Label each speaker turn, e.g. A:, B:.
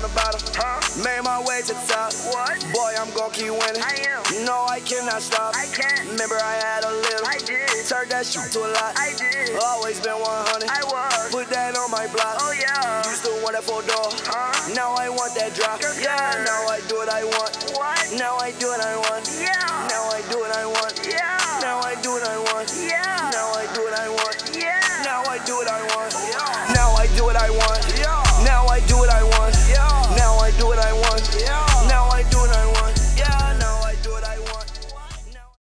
A: the bottom. Made my way to the top.
B: What?
A: Boy, I'm gon' keep winning.
B: I am.
A: No, I cannot stop.
B: I can't.
A: Remember I had a little.
B: I did.
A: Turned that shit to a lot.
B: I did.
A: Always been 100.
B: I was.
A: Put that on my block.
B: Oh yeah.
A: Used to want that 4-door. Now I want that drop.
B: Sure.
A: Yeah, now I do what I want.
B: What?
A: Now I do what I want.
B: Yeah.